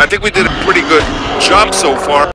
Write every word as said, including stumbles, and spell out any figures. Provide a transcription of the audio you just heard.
I think we did a pretty good job so far.